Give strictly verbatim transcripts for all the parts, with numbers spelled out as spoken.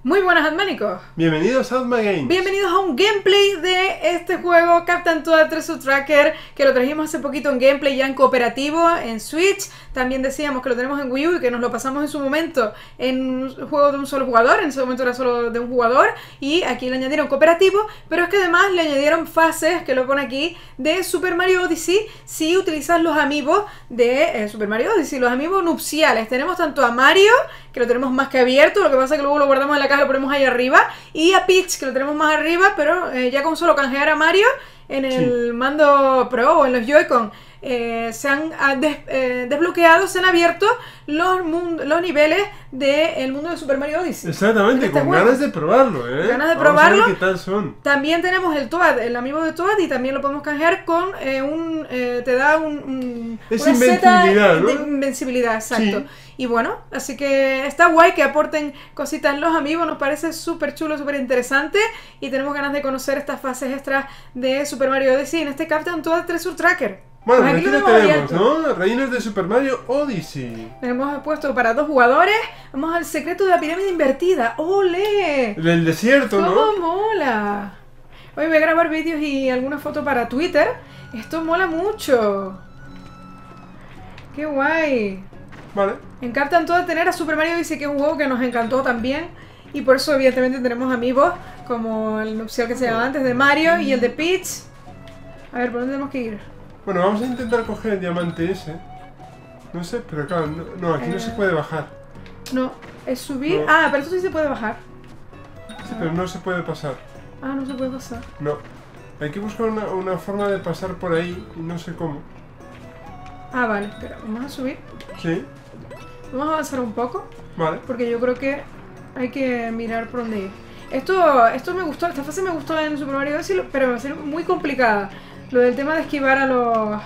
Muy buenas, Admánicos. Bienvenidos a Adma Games. Bienvenidos a un gameplay de este juego Captain Toad Treasure Tracker, que lo trajimos hace poquito en gameplay ya en cooperativo en Switch. También decíamos que lo tenemos en Wii U y que nos lo pasamos en su momento en un juego de un solo jugador. En ese momento era solo de un jugador y aquí le añadieron cooperativo, pero es que además le añadieron fases, que lo pone aquí, de Super Mario Odyssey si utilizas los amigos de eh, Super Mario Odyssey, los amigos nupciales. Tenemos tanto a Mario, que lo tenemos más que abierto, lo que pasa es que luego lo guardamos en la caja, lo ponemos ahí arriba, y a Peach, que lo tenemos más arriba, pero eh, ya con solo canjear a Mario en el sí. mando Pro o en los Joy-Con eh, se han des, eh, desbloqueado, se han abierto los, los niveles del mundo de Super Mario Odyssey. Exactamente, este con juego. ganas de probarlo, ¿eh? Ganas de probarlo. Vamos a ver qué tal son. También tenemos el Toad, el amigo de Toad, y también lo podemos canjear con eh, un... Eh, te da un... un es una invencibilidad, ¿no? De invencibilidad, exacto. Sí. Y bueno, así que está guay que aporten cositas los amigos, nos parece súper chulo, súper interesante, y tenemos ganas de conocer estas fases extras de Super Mario Odyssey en este Captain Toad Treasure Tracker. Bueno, pues aquí lo tenemos, abierto. ¿no? Reinos de Super Mario Odyssey. Tenemos puesto para dos jugadores. Vamos al secreto de la pirámide invertida. ¡Ole! Del desierto, ¿Cómo ¿no? mola? Hoy voy a grabar vídeos y alguna foto para Twitter. Esto mola mucho. ¡Qué guay! Vale. Me encantan todo tener a Super Mario Odyssey, que es un juego que nos encantó también. Y por eso evidentemente tenemos amigos como el nupcial que se llamaba antes de Mario y el de Peach. A ver, ¿por dónde tenemos que ir? Bueno, vamos a intentar coger el diamante ese. No sé, pero claro, no, no aquí eh... no se puede bajar. No, es subir... No. Ah, pero esto sí se puede bajar. Sí, pero no se puede pasar. Ah, no se puede pasar. No. Hay que buscar una, una forma de pasar por ahí y no sé cómo. Ah, vale, espera, vamos a subir. Sí. Vamos a avanzar un poco. Vale. Porque yo creo que hay que mirar por dónde ir. Esto, esto me gustó, esta fase me gustó en Super Mario Odyssey, pero va a ser muy complicada. Lo del tema de esquivar a los...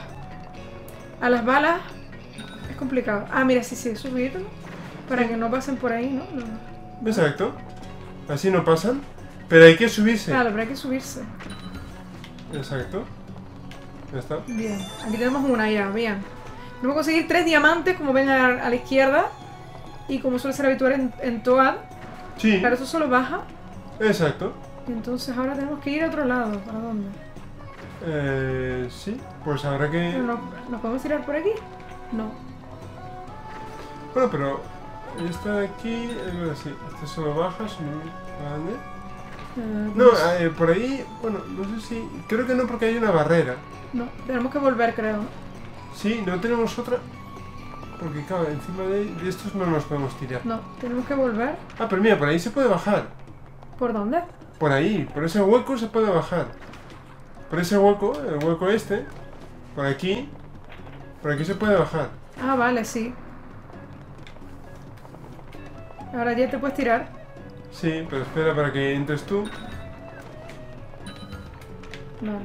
a las balas es complicado. Ah, mira, sí, sí, subir para que no pasen por ahí, ¿no? no. Exacto. Así no pasan. Pero hay que subirse. Claro, pero hay que subirse. Exacto. Ya está. Bien, aquí tenemos una ya, bien. Tenemos que conseguir tres diamantes, como ven a, a la izquierda. Y como suele ser habitual en, en Toad. Sí. Claro, eso solo baja. Exacto. Y entonces ahora tenemos que ir a otro lado. ¿Para dónde? Eh, sí, pues habrá que... ¿No, ¿Nos podemos tirar por aquí? No. Bueno, pero... Esta de aquí... Eh, sí, esta solo baja, sube... ¿Dónde? Uh, no, eh, por ahí... Bueno, no sé si... Creo que no, porque hay una barrera. No, tenemos que volver, creo. Sí, no tenemos otra... Porque claro, encima de, de estos no nos podemos tirar. No, tenemos que volver. Ah, pero mira, por ahí se puede bajar. ¿Por dónde? Por ahí, por ese hueco se puede bajar. Por ese hueco, el hueco este, por aquí, por aquí se puede bajar. Ah, vale, sí. Ahora ya te puedes tirar. Sí, pero espera para que entres tú. Vale.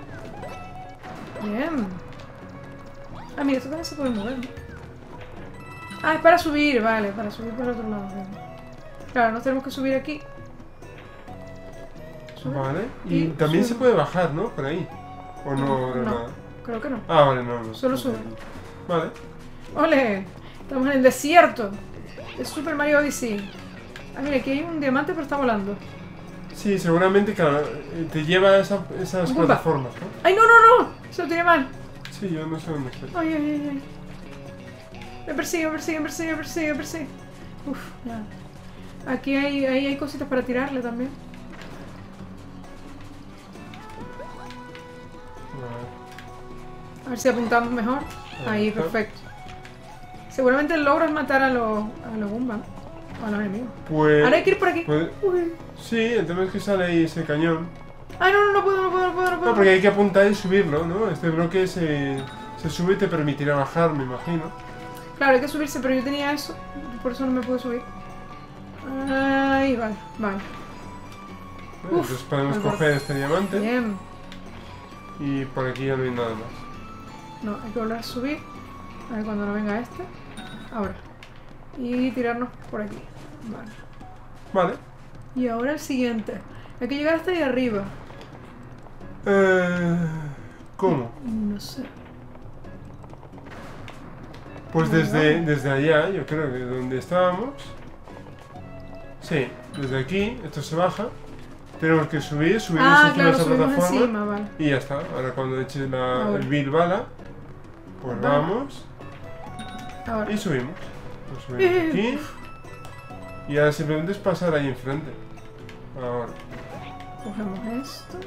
Bien. Ah, mira, esto también se puede mover, ¿no? Ah, es para subir, vale, para subir por el otro lado. Claro, nos tenemos que subir aquí. Sube. Vale, y, y también sube. Se puede bajar, ¿no? Por ahí. ¿O no? No, nada? Creo que no. Ah, vale, no, no. Solo sube. Vale. ¡Ole! Estamos en el desierto. Es Super Mario Odyssey. Ah, mira, aquí hay un diamante, pero está volando. Sí, seguramente, claro, te lleva a esa, esas Bumba. plataformas, ¿no? ¡Ay, no, no, no! Se lo tiene mal. Sí, yo no sé dónde estoy. ¡Ay, ay, ay! ay. Me persigue, me persigue, me persigue, me persigue, me persigue. Uf, ya. Aquí hay, ahí hay cositas para tirarle también. A ver si apuntamos mejor. Ahí, perfecto. Seguramente el logro es matar a los a los Goomba, o a los enemigos. Pues... Ahora hay que ir por aquí. Pues, sí, el tema es que sale ahí ese cañón. Ay, no, no, no puedo, no puedo, no puedo, no puedo. No, porque hay que apuntar y subirlo, ¿no? Este bloque se, se sube y te permitirá bajar, me imagino. Claro, hay que subirse, pero yo tenía eso, por eso no me pude subir. Ay, vale, vale. Uf, entonces podemos coger este diamante. Bien. Y por aquí ya no hay nada más. No, hay que volver a subir. A ver cuando no venga este. Ahora. Y tirarnos por aquí. Vale. Vale. Y ahora el siguiente. Hay que llegar hasta ahí arriba. Eh, ¿Cómo? No sé. Pues desde, desde allá, yo creo que donde estábamos... Sí, desde aquí, esto se baja. Tenemos que subir, subir Ah, encima claro, de esa subimos plataforma. encima, vale. Y ya está. Ahora cuando eches la, Ahora. el Bill bala, pues Vale. vamos Ahora. y subimos. Pues subimos aquí. Y ahora simplemente es pasar ahí enfrente. Ahora. Cogemos esto.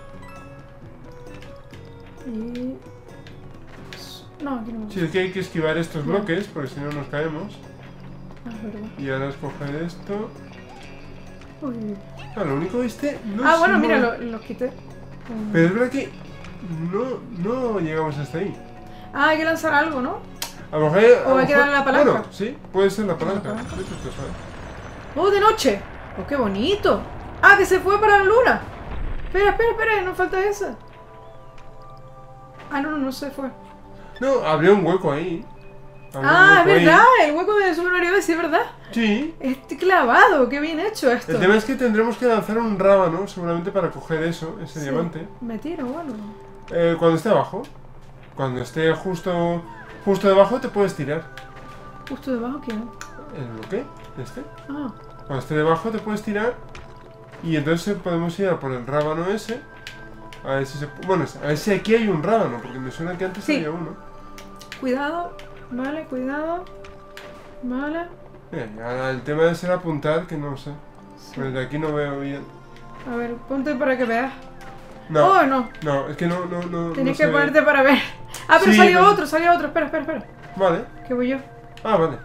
Y... No, aquí no. Sí, es que hay que esquivar estos Ya. bloques, porque si no nos caemos. Ah, es verdad. Y ahora es coger esto. Uy. Ah, lo único este no Ah, se bueno, mira, mueve. lo, lo quité. Mm. Pero es verdad que no, no llegamos hasta ahí. Ah, hay que lanzar algo, ¿no? A lo mejor... a O lo hay que mejor- darle la palanca. Bueno, sí, puede ser la palanca. La palanca. Vete tú a saber. ¡Oh, de noche! ¡Oh, qué bonito! ¡Ah, que se fue para la luna! Espera, espera, espera, no falta esa. Ah, no, no, no se fue. No, abrió un hueco ahí. Abrió un Ah, es hueco ahí. verdad, el hueco de Super Mario Bros. Sí, es verdad. Sí. Este clavado, qué bien hecho esto. El tema es que tendremos que lanzar un rábano, seguramente para coger eso, ese Sí. diamante. Me tiro o algo. Eh, cuando esté abajo. Cuando esté justo justo debajo te puedes tirar. Justo debajo, ¿quién? ¿El bloque? ¿Este? Ah, Cuando esté debajo te puedes tirar. Y entonces podemos ir a por el rábano ese. A ver si se... Bueno, a ver si aquí hay un rábano, porque me suena que antes Sí. había uno. cuidado, vale, cuidado. Vale. Mira, y ahora el tema de ser apuntar, que no sé. Sí. Pero de aquí no veo bien. A ver, ponte para que veas. No, Oh, no. no, es que no, no, no. Tenías no que se ve. ponerte para ver. Ah, pero Sí, salió pero- otro, salió otro. Espera, espera, espera. Vale. Que voy yo. Ah, vale.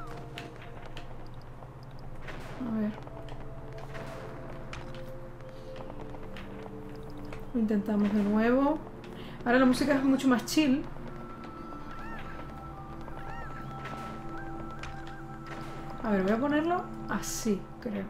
A ver. Lo intentamos de nuevo. Ahora la música es mucho más chill. A ver, voy a ponerlo así, creo.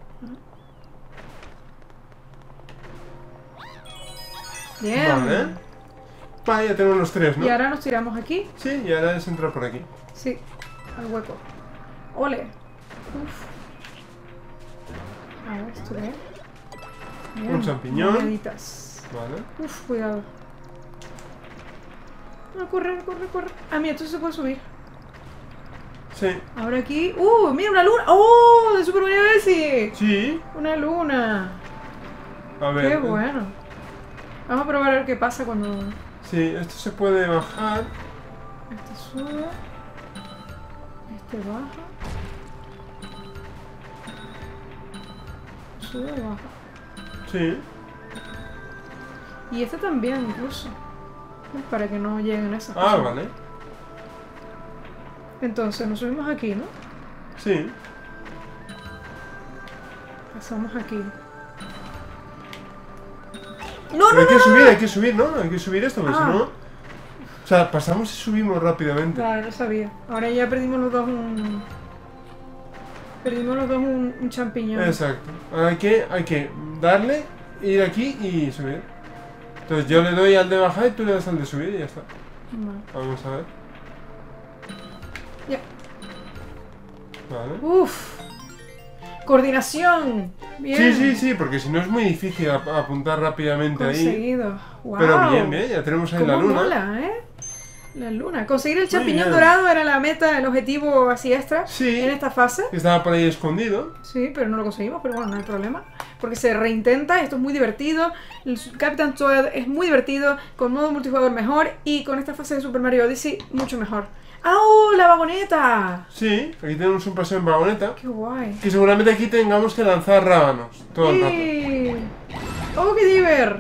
Bien. Vale. Vale, ya tenemos los tres, ¿no? Y ahora nos tiramos aquí. Sí, y ahora es entrar por aquí. Sí, al hueco. Ole. Uf. A ver, esto qué es. Bien, Un champiñón. moneditas. Vale. Uf, cuidado. No, corre, corre, corre. Ah, mira, esto se puede subir. Sí. Ahora aquí. ¡Uh! ¡Mira una luna! ¡Oh! De Super Mario Bros. Sí. Una luna. A ver. Qué eh, bueno. Vamos a probar a ver qué pasa cuando Sí, esto se puede bajar. este sube. Este baja. Sube, baja. Sí. Y este también, incluso. Para que no lleguen esas Ah, cosas. vale. Entonces, nos subimos aquí, ¿no? Sí. Pasamos aquí. ¡No, Pero no, hay que no, subir, no! hay que subir, ¿no? Hay que subir esto, porque Ah. si no... O sea, pasamos y subimos rápidamente. Vale, no sabía. Ahora ya perdimos los dos un... Perdimos los dos un, un champiñón. Exacto. Ahora hay que, hay que darle, ir aquí y subir. Entonces yo le doy al de bajar y tú le das al de subir y ya está. Vale. Vamos a ver. Ya. Vale. Uf. Coordinación. Bien. Sí, sí, sí, porque si no es muy difícil ap- apuntar rápidamente ahí. Conseguido. Wow. Pero bien, bien, ya tenemos ahí la ¿Cómo luna. mola, eh? La luna. Conseguir el Muy champiñón bien. dorado era la meta, el objetivo así extra Sí. en esta fase. Que estaba por ahí escondido. Sí, pero no lo conseguimos, pero bueno, no hay problema. Porque se reintenta, esto es muy divertido. El Captain Toad es muy divertido, con modo multijugador mejor y con esta fase de Super Mario Odyssey mucho mejor. ¡Ah, la vagoneta! Sí, aquí tenemos un paseo en vagoneta. ¡Qué guay! Que seguramente aquí tengamos que lanzar rábanos todo el rato. ¡Sí! ¡Oh, qué diver!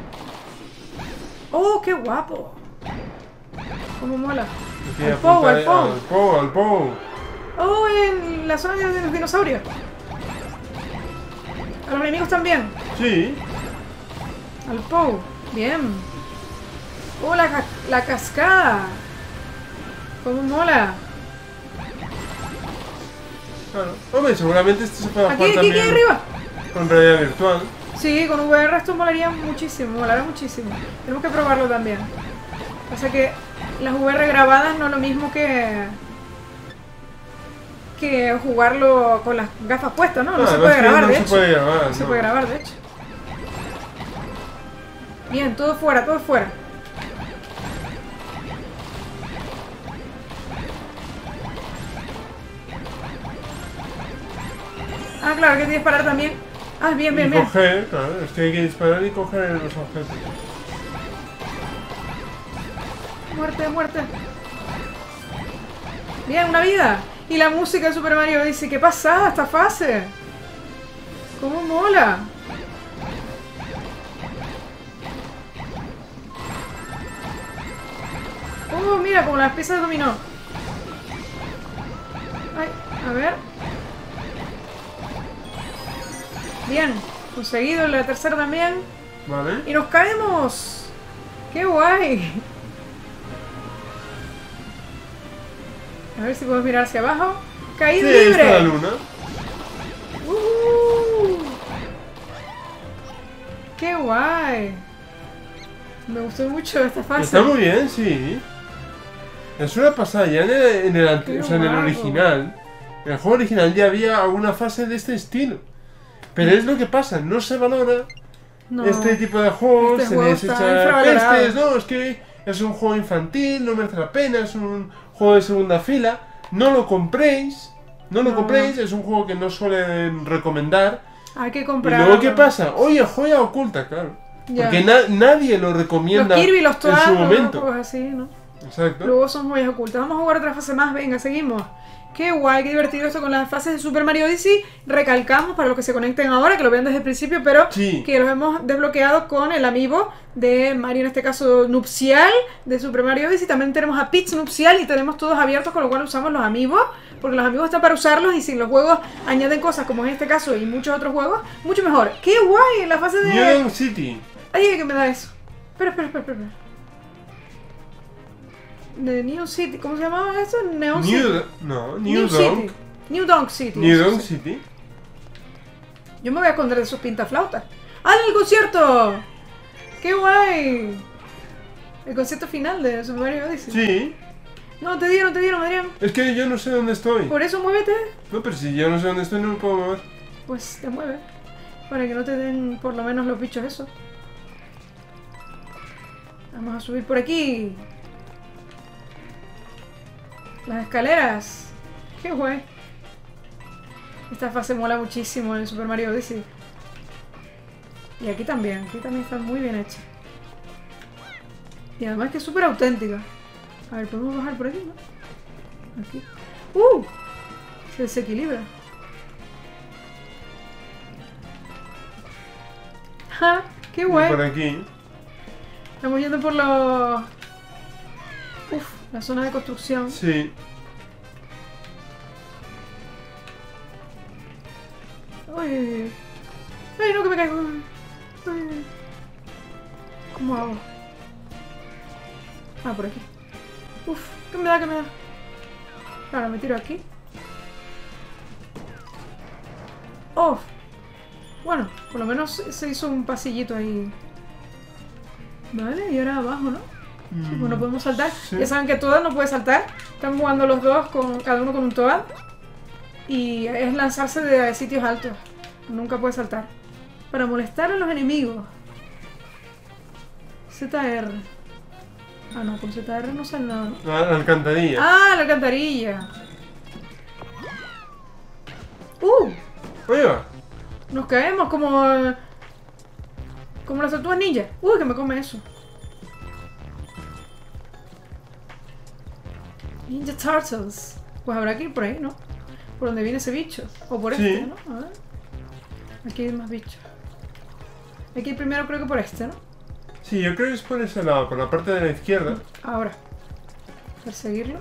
¡Oh, qué guapo! ¡Cómo mola! Aquí Al apuntar Pou, al ahí- Pou. al Pou, al Pou. ¡Oh, en la zona de los dinosaurios! A los enemigos también. Sí. Al Pou. Bien. ¡Oh, la, ca- la cascada! ¡Cómo mola! Claro. Hombre, seguramente esto se puede Aquí, jugar aquí, aquí también arriba. con realidad virtual. Sí, con V R esto molaría muchísimo, molaría muchísimo. Tenemos que probarlo también. Pasa que las V R grabadas no es lo mismo que que jugarlo con las gafas puestas, ¿no? No Ah, se además puede que grabar, no de se hecho. puede grabar, No se no. puede grabar, de hecho. Bien, todo fuera, todo fuera. Ah, claro, que hay que disparar también. Ah, bien, bien, y bien. coger, claro, es que hay que disparar y coger los objetos. Muerte, muerte. Bien, una vida. Y la música de Super Mario dice, ¿qué pasa esta fase? ¿Cómo mola? Oh, mira, como las piezas de dominó. Ay, a ver. Bien, conseguido la tercera también. Vale. Y nos caemos. ¡Qué guay! A ver si podemos mirar hacia abajo. ¡Caída Sí, ahí libre! está la luna. Uh, ¡Qué guay! Me gustó mucho esta fase. Está muy bien, sí. Es una pasada, ya en el, en el, ante- Qué o sea, en el guapo. original, en el juego original ya había alguna fase de este estilo. Pero es lo que pasa, no se valora No. este tipo de juegos, Este se juego les está echa infravalorado. pestes, no, es que es un juego infantil, no merece la pena, es un juego de segunda fila, no lo compréis, no lo No. compréis, es un juego que no suelen recomendar. Hay que Y comprarlo. luego, ¿qué pasa? Oye, joya oculta, claro. Ya. Porque na- nadie lo Los recomienda Kirby, los en Toad, su los momento. juegos así, ¿no? Exacto. Luego son joyas ocultas. Vamos a jugar otra fase más. Venga, seguimos. Qué guay, qué divertido esto con las fases de Super Mario Odyssey. Recalcamos para los que se conecten ahora, que lo vean desde el principio, pero Sí. que los hemos desbloqueado con el amiibo de Mario, en este caso nupcial, de Super Mario Odyssey. También tenemos a Peach nupcial y tenemos todos abiertos, con lo cual usamos los amiibos, porque los amigos están para usarlos y si los juegos añaden cosas como en este caso y muchos otros juegos, mucho mejor. ¡Qué guay! La fase de... New Donk City. Ay, que me da eso. Espera, espera, espera, espera. De Neon City, ¿cómo se llamaba eso? Neon City. New, no, New, New Donk. City. New Donk City. New eso Donk sí. City. Yo me voy a esconder de sus pintaflautas. ¡Ah, el concierto! ¡Qué guay! El concierto final de Super Mario Odyssey. Sí. No, te dieron, te dieron, Adrián. Es que yo no sé dónde estoy. Por eso muévete. No, pero si yo no sé dónde estoy, no me puedo mover. Pues te mueve. Para que no te den por lo menos los bichos esos. Vamos a subir por aquí. Las escaleras. Qué guay. Esta fase mola muchísimo en Super Mario Odyssey. Y aquí también. Aquí también está muy bien hecha. Y además que es súper auténtica. A ver, podemos bajar por aquí, ¿no? Aquí. ¡Uh! Se desequilibra. ¡Ja! ¡Qué Y guay! por aquí. Estamos yendo por los... Uf, la zona de construcción. Sí. Uy. Ay, no, que me caigo. Uy. ¿Cómo hago? Ah, por aquí. Uf, ¿qué me da, qué me da? Claro, me tiro aquí. Oh. Bueno, por lo menos se hizo un pasillito ahí. Vale, y ahora abajo, ¿no? Sí, pues no podemos saltar. Sí. Ya saben que Toad no puede saltar. Están jugando los dos, con cada uno con un Toad. Y es lanzarse de sitios altos. Nunca puede saltar. Para molestar a los enemigos. Z R. Ah, no, con Z R no sale nada, ¿no? La, la alcantarilla. ¡Ah, la alcantarilla! ¡Uh! Oye, va. Nos caemos como... eh, como las tortugas ninja. ¡Uy, que me come eso! Ninja Turtles. Pues habrá que ir por ahí, ¿no? Por donde viene ese bicho. O por Sí. este, ¿no? A ver. Aquí hay más bichos. Hay que ir primero creo que por este, ¿no? Sí, yo creo que es por ese lado, por la parte de la izquierda. Ahora. Perseguirlo.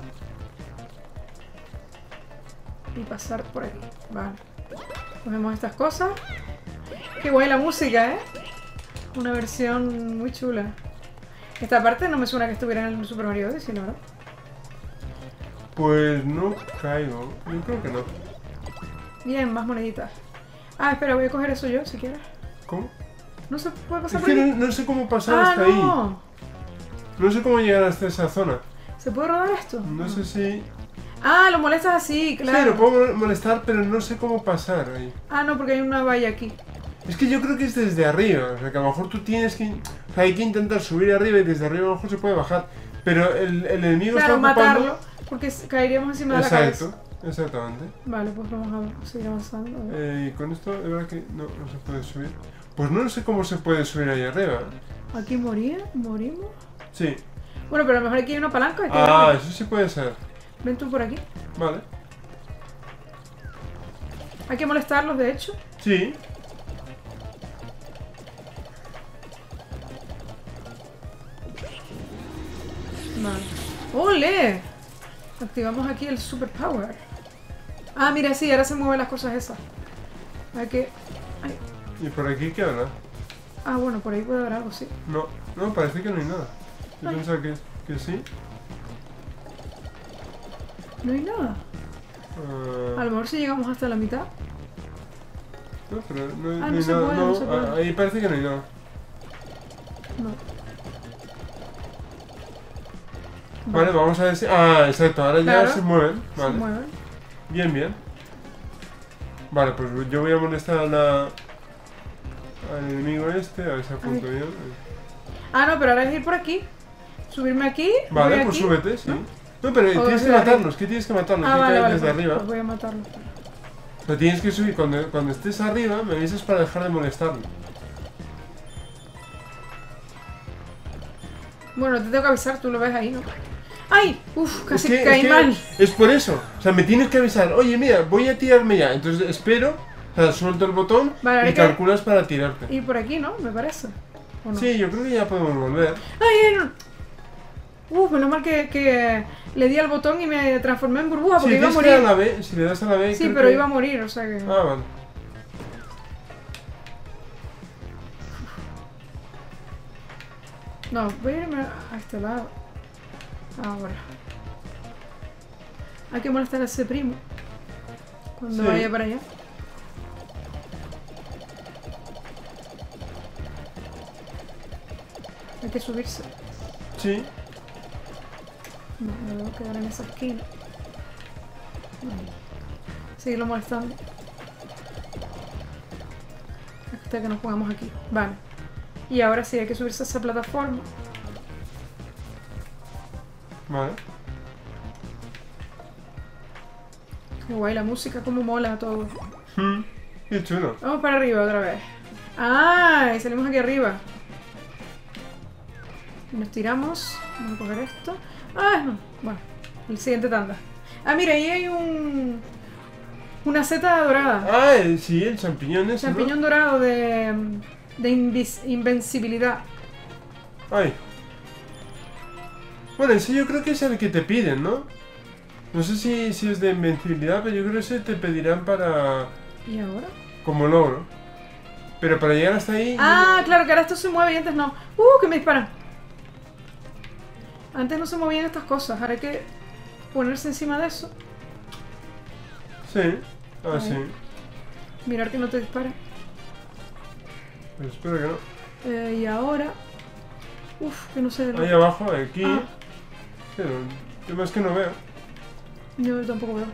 Y pasar por aquí. Vale. Cogemos estas cosas. Qué guay la música, ¿eh? Una versión muy chula. Esta parte no me suena que estuviera en el Super Mario Odyssey, ¿no? Pues no caigo. Yo creo que no. Bien, más moneditas. Ah, espera, voy a coger eso yo, si quieres. ¿Cómo? No se puede pasar Es por que aquí. no, no sé cómo pasar Ah, hasta ahí. no. No sé cómo llegar hasta esa zona. ¿Se puede rodar esto? No sé si... Ah, lo molestas así, claro. Sí, lo puedo molestar, pero no sé cómo pasar ahí. Ah, no, porque hay una valla aquí. Es que yo creo que es desde arriba. O sea, que a lo mejor tú tienes que... O sea, hay que intentar subir arriba y desde arriba a lo mejor se puede bajar. Pero el, el enemigo Claro, está ocupando... matarlo. Porque s- caeríamos encima de la cabeza. Exacto, exactamente. Vale, pues vamos a seguir avanzando. A ver. Eh, y con esto, es verdad que no, no se puede subir. Pues no sé cómo se puede subir ahí arriba. Aquí moría, morimos. Sí. Bueno, pero a lo mejor aquí hay una palanca. Hay que Ah, darle. eso sí puede ser. Ven tú por aquí. Vale. Hay que molestarlos, de hecho. Sí. Vale. ¡Ole! Activamos aquí el superpower. Ah, mira, sí, ahora se mueven las cosas esas. Hay que... ay. ¿Y por aquí qué habrá? Ah, bueno, por ahí puede haber algo, sí. No, no, parece que no hay nada. Yo Ay. pensaba que, que sí. No hay nada. A Ah, lo mejor si llegamos hasta la mitad. no, pero no, Ah, no no hay se nada. puede, no, no se puede. ah, ahí parece que no hay nada. No. Vale, vamos a ver si... Ah, exacto, ahora ya Claro. se mueven. Se Vale. mueven. Bien, bien. Vale, pues yo voy a molestar a la... al enemigo este, a ver si apunto Ay. bien. Ah, no, pero ahora es ir por aquí. Subirme aquí. Vale, voy pues aquí. súbete, sí. ¿no? No, pero O tienes que desde arriba. matarlos, que tienes que matarlos, Ah, tienes que vale, caer vale. desde Pues, arriba. pues voy a matarlo. Pero tienes que subir, cuando, cuando estés arriba, me avisas para dejar de molestarlo. Bueno, te tengo que avisar, tú lo ves ahí, ¿no? ¡Ay! Uf, casi es que, caí es que mal. es por eso. O sea, me tienes que avisar, oye, mira, voy a tirarme ya. Entonces espero, o sea, suelto el botón Vale, y hay que- calculas para tirarte. Ir por aquí, ¿no? Me parece. ¿O no? Sí, yo creo que ya podemos volver. ¡Ay! no! Uf, menos mal que, que le di al botón y me transformé en burbuja Si porque iba a tienes que dar morir. a la B, si le das a la B... Sí, creo pero que- iba a morir, o sea que... Ah, vale. No, voy a irme a este lado. Ahora. Hay que molestar a ese primo. Cuando Sí. vaya para allá. Hay que subirse. Sí. No, me debo quedar en esa esquina. Vale. Seguirlo molestando. Hasta que nos pongamos aquí. Vale. Y ahora sí hay que subirse a esa plataforma. Vale. Qué guay la música, como mola todo. Hmm, Qué chulo. Vamos para arriba otra vez. ¡Ah! Y salimos aquí arriba. Y nos tiramos. Vamos a coger esto. ¡Ah! No. Bueno, el siguiente tanda. Ah, mira, ahí hay un... Una seta dorada. Ah, el- sí, el champiñón ese, ¿no? Champiñón dorado de... De invis- invencibilidad. Ay. Bueno, ese yo creo que es el que te piden, ¿no? No sé si, si es de invencibilidad, pero yo creo que ese te pedirán para... ¿Y ahora? como logro. Pero para llegar hasta ahí... Ah, claro, que ahora esto se mueve y antes no. ¡Uh! Que me disparan. Antes no se movían estas cosas. Ahora hay que ponerse encima de eso. Sí. Ah, Ahí. sí. Mirar que no te disparen. Pero espero que no. Eh, y ahora... Uf, que no sé... Ahí abajo, aquí... Ah. Pero el tema es que no veo. Yo tampoco veo.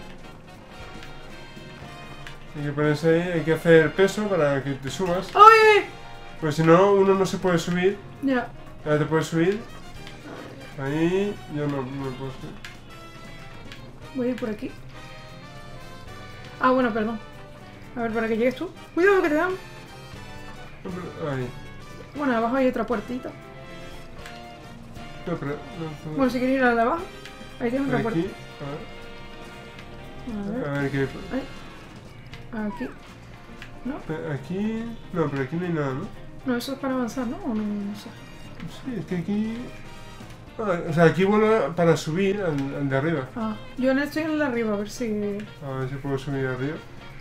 Hay que ponerse ahí, hay que hacer peso para que te subas. ¡Ay! Pues si no, uno no se puede subir. Ya. Ahora te puedes subir. Ahí... yo no, no me puedo subir. Voy a ir por aquí. Ah, bueno, perdón. A ver, para que llegues tú. Cuidado que te dan. No, pero- ahí. Bueno, abajo hay otra puertita. No, pero... no, no. Bueno, si quieres ir a la de abajo, ahí tienes otra Aquí, puerta. a A ver, ver, a ver qué... aquí. ¿No? Aquí... No, pero aquí no hay nada, ¿no? No, eso es para avanzar, ¿no? O no, no sé. Sí, es que aquí... Ah, o sea, aquí vuelvo para subir al, al de arriba. Ah, yo en estoy en el de arriba, a ver si... A ver si puedo subir arriba.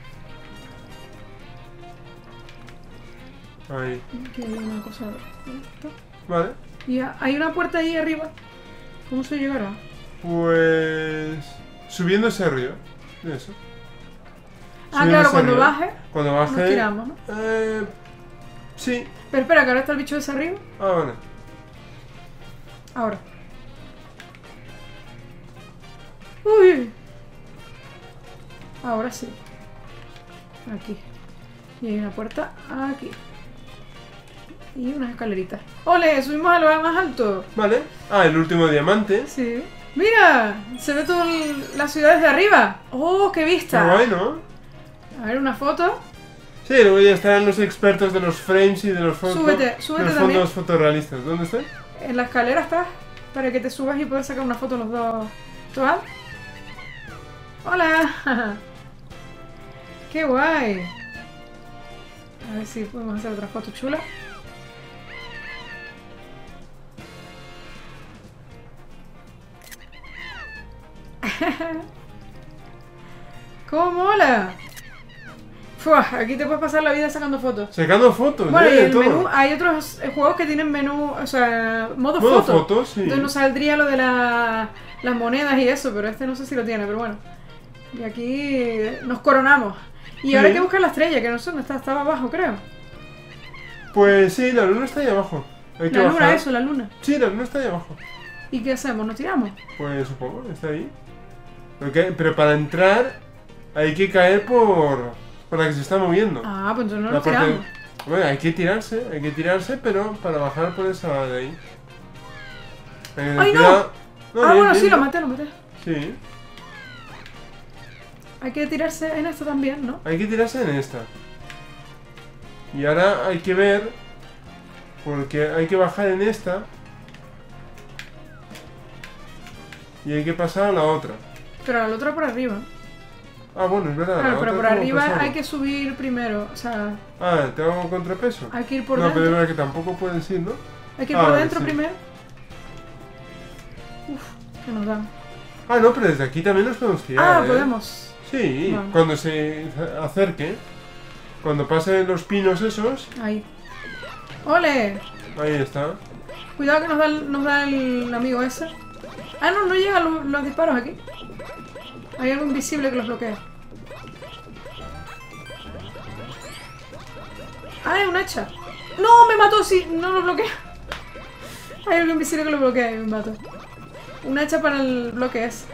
Ahí. Aquí hay una cosa... Esto. Vale. Y ha- hay una puerta ahí arriba. ¿Cómo se llegará? Pues... subiendo ese río. Eso. Ah, Subiendo claro, ese cuando río. baje, Cuando nos baje... tiramos, ¿no? Eh... Sí. Pero espera, que ahora está el bicho ese arriba. Ah, vale. Ahora. Uy. Ahora sí. Aquí. Y hay una puerta aquí. Y unas escaleritas. ¡Ole! Subimos al lugar más alto. Vale. Ah, el último diamante. Sí. ¡Mira! Se ve toda la ciudad desde arriba. ¡Oh, qué vista! Qué guay, ¿no? A ver, una foto. Sí, luego ya estarán los expertos de los frames y de los, fotos, Súbete, súbete de los también. fondos fotorrealistas. ¿Dónde está? En la escalera estás. Para que te subas y puedas sacar una foto los dos. ¿Tú vas? ¡Hola! ¡Qué guay! A ver si podemos hacer otra foto chula. ¡Cómo mola! Fua, aquí te puedes pasar la vida sacando fotos. Sacando fotos, Bueno, ¿eh? y De el todo. menú, hay otros eh, juegos que tienen menú, o sea, modo, Modo foto. fotos, sí. Entonces no saldría lo de la- las monedas y eso, pero este no sé si lo tiene, pero bueno. Y aquí nos coronamos. Y Sí. ahora hay que buscar la estrella, que no sé dónde está, estaba abajo, creo. Pues sí, la luna está ahí abajo. Hay que La luna, bajar. eso, la luna. Sí, la luna está ahí abajo. ¿Y qué hacemos? ¿Nos tiramos? Pues supongo, está ahí. Pero, que- pero para entrar hay que caer por, por la que se está moviendo. Ah, pues entonces no La nos parte- tiramos. Bueno, hay que tirarse, hay que tirarse, pero para bajar por esa de ahí. Hay que tener ¡Ay, no! cuidado. ah, bien, bueno, bien, sí, lo bien. maté, lo maté. Sí, Hay que tirarse en esto también, ¿no? hay que tirarse en esta. Y ahora hay que ver, porque hay que bajar en esta. Y hay que pasar a la otra. Pero al otro por arriba. Ah, bueno, es verdad. la Claro, otra pero por ¿cómo arriba pasarlo? hay que subir primero. O sea, Ah, ¿te hago contrapeso? hay que ir por no, pero es dentro. verdad que tampoco puedes ir, ¿no? Hay que ir Ah, por vale, dentro sí. primero. Uf, que nos dan. Ah, no, pero desde aquí también nos podemos tirar, Ah, ¿eh? podemos. Sí, Vale. cuando se acerque, cuando pasen los pinos esos, Ahí. ¡Ole! ahí está. Cuidado que nos da, el- nos da el amigo ese. Ah, no, no llegan los, los disparos aquí. Hay algo invisible que los bloquea. Ah, hay un hacha. ¡No! Me mató, sí. No lo bloquea. Hay algo invisible que lo bloquea y me mató. Un hacha para el bloque ese.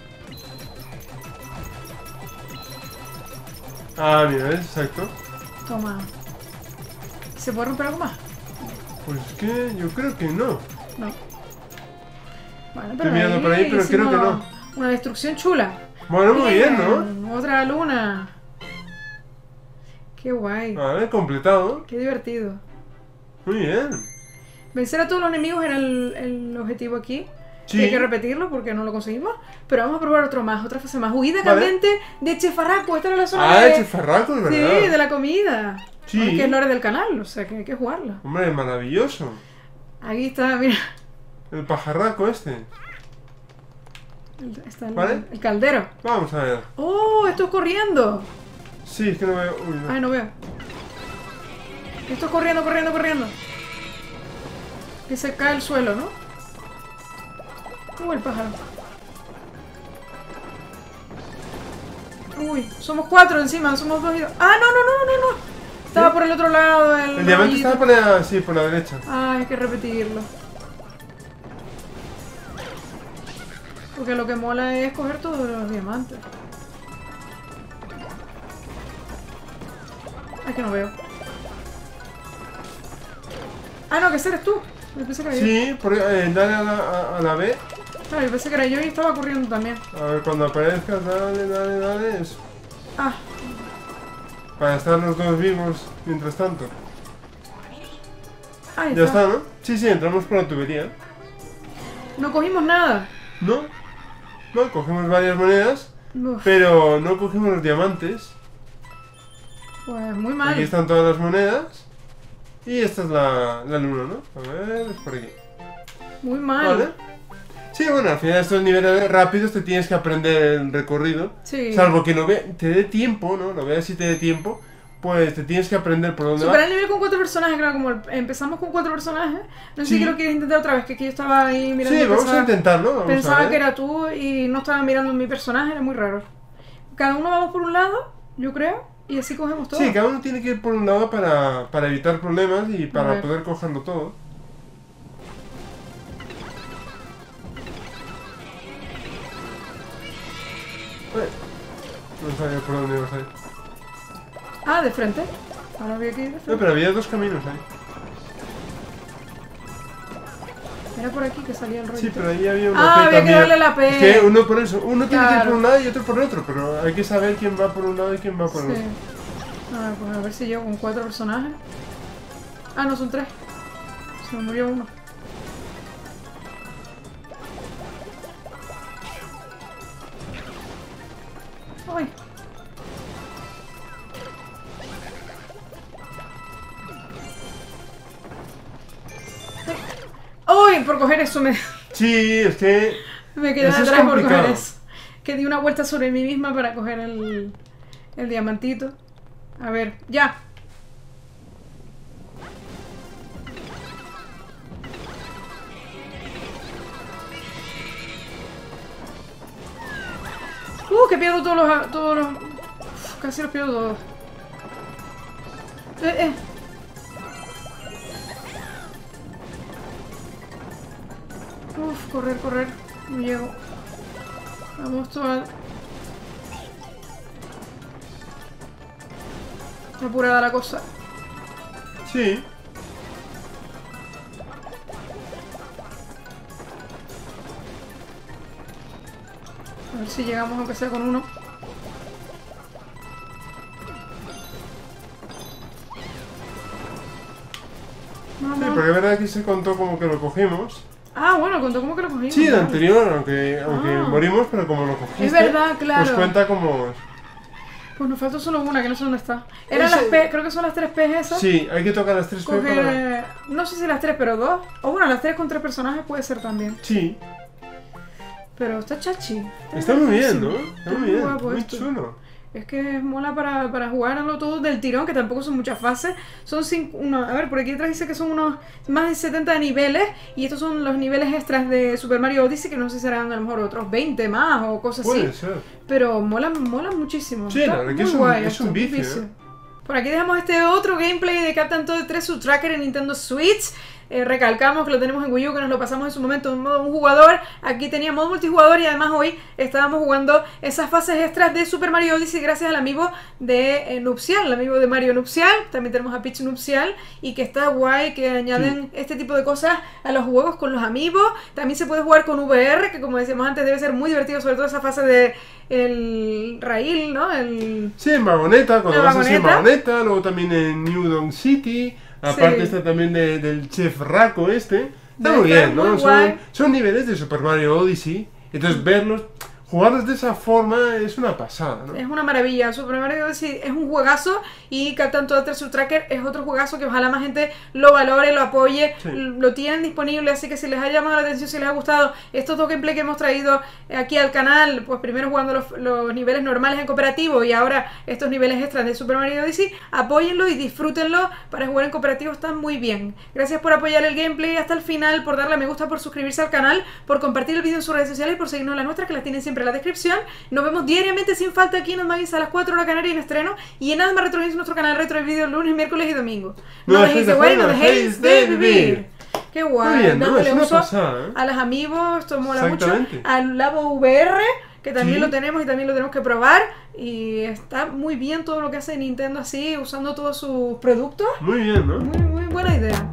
Ah, mira, ¿ves? Exacto. Toma. ¿Se puede romper algo más? Pues es que yo creo que no. No. Bueno, Estoy mirando por ahí, pero creo que hicimos no. Una destrucción chula. Bueno, muy bien, ¿no? Otra luna. Qué guay. Vale, completado. Qué divertido. Muy bien. Vencer a todos los enemigos era el, el objetivo aquí. Sí. Y hay que repetirlo porque no lo conseguimos. Pero vamos a probar otro más, otra fase más. Huida Vale. caliente de Chefarraco. Esta era la zona Ah, de... el chefarraco, es Sí, verdad. de la comida. Sí. Que es la hora del canal, o sea que hay que jugarla. Hombre, maravilloso. Aquí está, mira. El pajarraco este. El- Está el, Vale. el caldero. Vamos a ver. ¡Oh! Esto es corriendo. Sí, es que no veo... Uy, no. Ay, no veo. Esto es corriendo, corriendo, corriendo. Que se cae el suelo, ¿no? Uh, el pájaro. Uy, somos cuatro encima, somos dos y dos. ¡Ah, no, no, no, no, no! Estaba ¿Sí? por el otro lado el... El diamante rollito. estaba por la... Sí, por la derecha. Ah, hay que repetirlo. Porque lo que mola es coger todos los diamantes. Ay, que no veo. Ah, no, que ese eres tú. Yo pensé que era yo. Sí, por, eh, dale a la, a, a la B. Claro, yo pensé que era yo y estaba corriendo también. A ver, cuando aparezca, dale, dale, dale. Es Ah, para estar los dos vivos mientras tanto. ahí Ya está. está, ¿no? Sí, sí, entramos por la tubería. No cogimos nada. ¿No? No, cogemos varias monedas, Uf, pero no cogimos los diamantes. pues muy mal. Aquí están todas las monedas. Y esta es la, la luna, ¿no? A ver, es por aquí. Muy mal. Vale. Sí, bueno, al final estos niveles rápidos te tienes que aprender el recorrido. Sí. Salvo que lo ve te dé tiempo, ¿no? Lo veas si te dé tiempo, pues te tienes que aprender por dónde Superar va. el nivel con cuatro personajes, claro, como el- empezamos con cuatro personajes. No sé Sí. si lo quieres intentar otra vez, que aquí yo estaba ahí mirando. Sí, y vamos pensaba- a intentarlo. Vamos a Pensaba ver. que era tú y no estaba mirando mi personaje, era muy raro. Cada uno vamos por un lado, yo creo, y así cogemos todo. Sí, cada uno tiene que ir por un lado para, para evitar problemas y A para ver. poder cogerlo todo. Bueno, no sabía por dónde ibas a ir. Ah, de frente. Ahora voy aquí de No, frente. pero había dos caminos ahí. Era por aquí que salía el rollo. Sí, pero ahí había una Ah, P había que también. darle la P. Es que uno por eso, uno tiene que ir Claro. por un lado y otro por otro, pero hay que saber quién va por un lado y quién va por Sí. el otro. Ah, pues a ver si llego con cuatro personajes. Ah, no, son tres. Se me murió uno. Ay. ¡Ay! Por coger eso me, Sí, es que me quedé eso es atrás por complicado. coger eso. Que di una vuelta sobre mí misma para coger el, el diamantito. A ver, ya. Uh, que pierdo todos los... Todos los uf, casi los pierdo todos. Eh, eh. Uf, correr, correr. No llego. Vamos toda... Está apurada la cosa. sí. A ver si llegamos aunque sea con uno. Vamos. Sí, porque es verdad que se contó como que lo cogimos. Ah, bueno, contó como que lo cogimos. Sí, el vale. anterior, aunque, aunque Ah. morimos, pero como lo cogiste, Es verdad, claro. pues cuenta como... Pues nos falta solo una, que no sé dónde está. Eran Ese- las P, creo que son las tres P esas. Sí, hay que tocar las tres P Coger, para... eh, no sé si las tres, pero dos. O bueno, las tres con tres personajes puede ser también. Sí, Pero está chachi. está muy bien, ¿no? buenísimo. Está muy bien, guapo muy esto. chulo. Es que mola para, para jugarlo todo del tirón, que tampoco son muchas fases. Son cinco, uno, a ver, por aquí atrás dice que son unos más de setenta niveles. Y estos son los niveles extras de Super Mario Odyssey, que no sé si serán a lo mejor otros veinte más o cosas Puede así. ser. Pero molan, molan muchísimo. Sí, Está la verdad que muy es un- guay es esto, un muy vicio, ¿eh? Por aquí dejamos este otro gameplay de Captain Toad tres, su tracker en Nintendo Switch. Eh, recalcamos que lo tenemos en Wii U, que nos lo pasamos en su momento en modo un jugador. Aquí tenía modo multijugador y además hoy estábamos jugando esas fases extras de Super Mario Odyssey gracias al amiibo de eh, Nupcial, el amiibo de Mario Nupcial. También tenemos a Peach Nupcial y que está guay que añaden este tipo de cosas a los juegos con los amiibos. También se puede jugar con V R, que como decíamos antes debe ser muy divertido, sobre todo esa fase de el raíl, ¿no? El... Sí, en Vagoneta, cuando La vas así en vagoneta. Vagoneta, luego también en New Donk City, aparte Sí. está también de- del chef Raco este. Está Debe muy estar bien, ¿no? muy Son, guay. son niveles de Super Mario Odyssey, entonces verlos, jugarlos de esa forma es una pasada, ¿no? Es una maravilla. Super Mario Odyssey es un juegazo y Captain Toad Treasure Tracker es otro juegazo que ojalá más gente lo valore, lo apoye, Sí. lo tienen disponible, así que si les ha llamado la atención, si les ha gustado estos dos gameplay que hemos traído aquí al canal, pues primero jugando los, los niveles normales en cooperativo y ahora estos niveles extras de Super Mario Odyssey, apóyenlo y disfrútenlo. Para jugar en cooperativo están muy bien. Gracias por apoyar el gameplay hasta el final, por darle a me gusta, por suscribirse al canal, por compartir el vídeo en sus redes sociales y por seguirnos en las nuestras, que las tienen siempre en la descripción. Nos vemos diariamente sin falta aquí en Osmagis a las cuatro hora canaria en estreno y en nada más Retro Games, nuestro canal retro de vídeos lunes, miércoles y domingo. No, No dejéis de dejéis de jugar y no jugar, dejéis de vivir. Qué guay. Muy bien, ¿no? Dándole Es una uso pasada, ¿eh? a las amigos, esto mola mucho. Exactamente. Al Labo V R, que también Sí. lo tenemos y también lo tenemos que probar. Y está muy bien todo lo que hace Nintendo así, usando todos sus productos. Muy bien, ¿no? Muy, muy buena idea.